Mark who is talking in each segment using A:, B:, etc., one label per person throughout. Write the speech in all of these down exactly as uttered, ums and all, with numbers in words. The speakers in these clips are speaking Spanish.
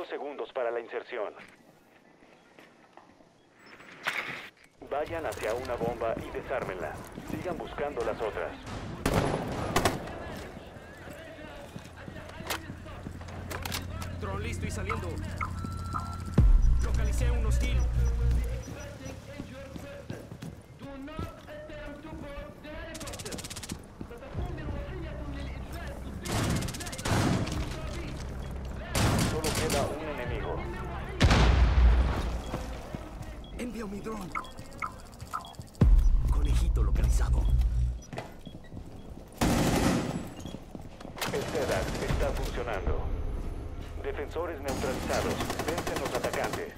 A: Cinco segundos para la inserción. Vayan hacia una bomba y desármenla. Sigan buscando las otras.
B: Dron listo y saliendo. Localicé un hostil.
A: Solo queda un enemigo.
B: Envío mi dron. Conejito localizado.
A: El SEDAX está funcionando. Defensores neutralizados. Vencen los atacantes.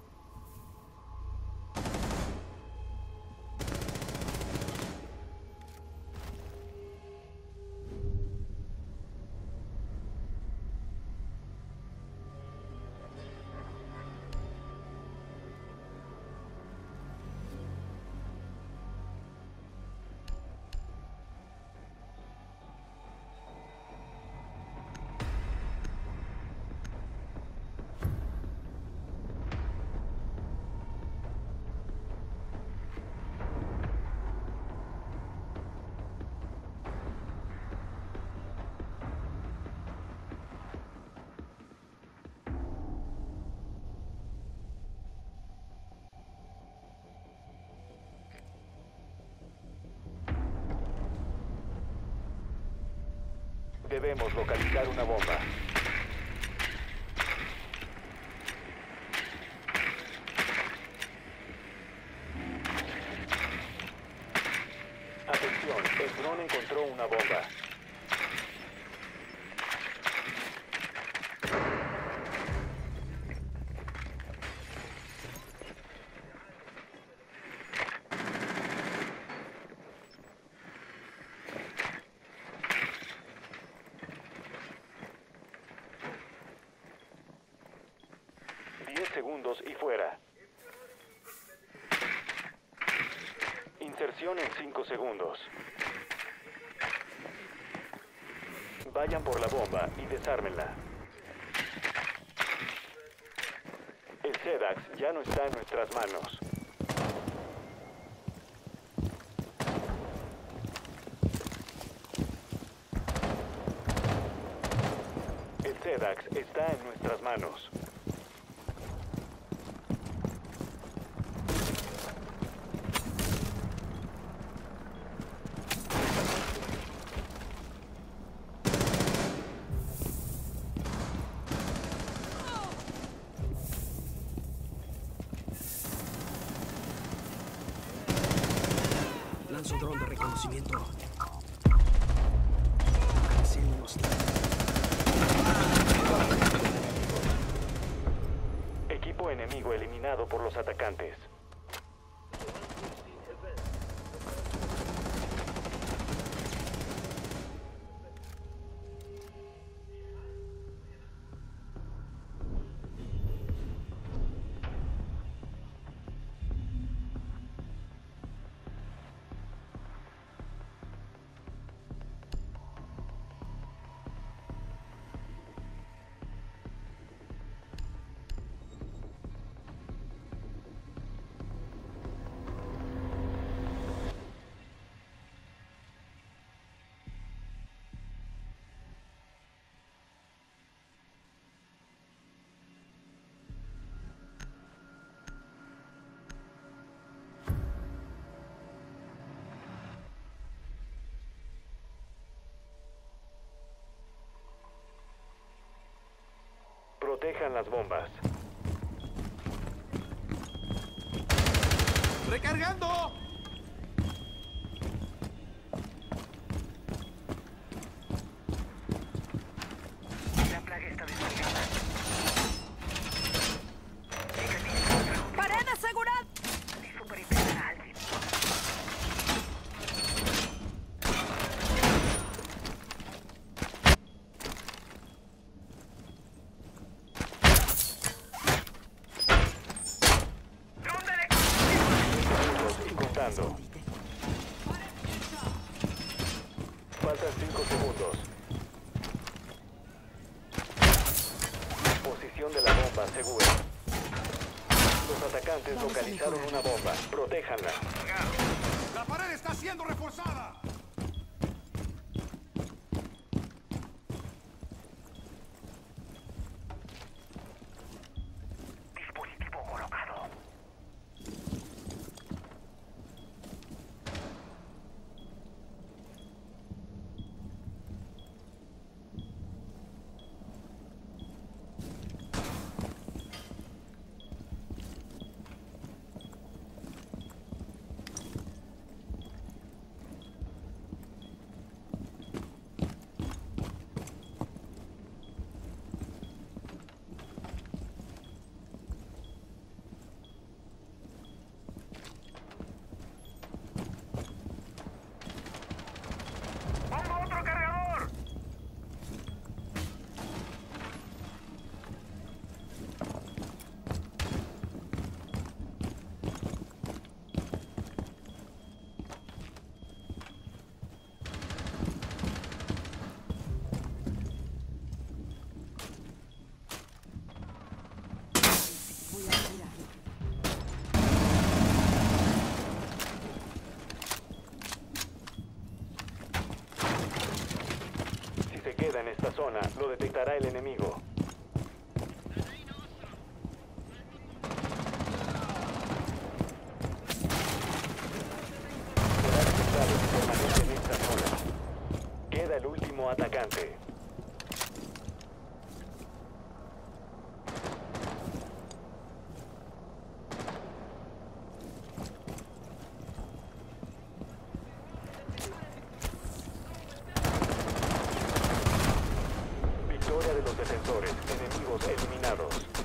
A: Debemos localizar una bomba. Atención, el dron encontró una bomba. diez segundos y fuera. Inserción en cinco segundos. Vayan por la bomba y desármenla. El SEDAX ya no está en nuestras manos. El SEDAX está en nuestras manos.
B: Lanzo dron de reconocimiento. Localicé un hostil.
A: Equipo enemigo eliminado por los atacantes. Protejan las bombas.
B: ¡Recargando!
C: La plaga está descargada.
D: ¡Pared asegurada!
C: Superimpresa a alguien.
A: posición de la bomba segura. Los atacantes localizaron una bomba. Protéjanla.
B: ¡La pared está siendo reforzada!
C: Dispositivo colocado. ¡Pongo otro cargador!
D: Voy a tirar.
A: Si se queda en esta zona, lo detectará el enemigo. Será detectado si permanece en esta zona. Queda el último atacante. Victoria de los defensores, enemigos eliminados.